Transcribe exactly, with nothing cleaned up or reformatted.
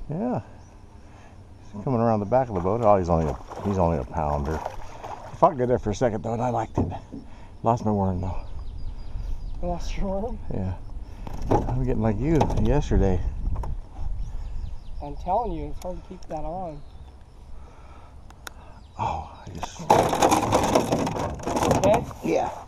Yeah. He's coming around the back of the boat. Oh, he's only a, he's only a pounder. He fought good there for a second though, and I liked it. Lost my worm though. You lost your worm? Yeah. I'm getting like you yesterday. I'm telling you, it's hard to keep that on. Oh, I just. Okay? Yeah.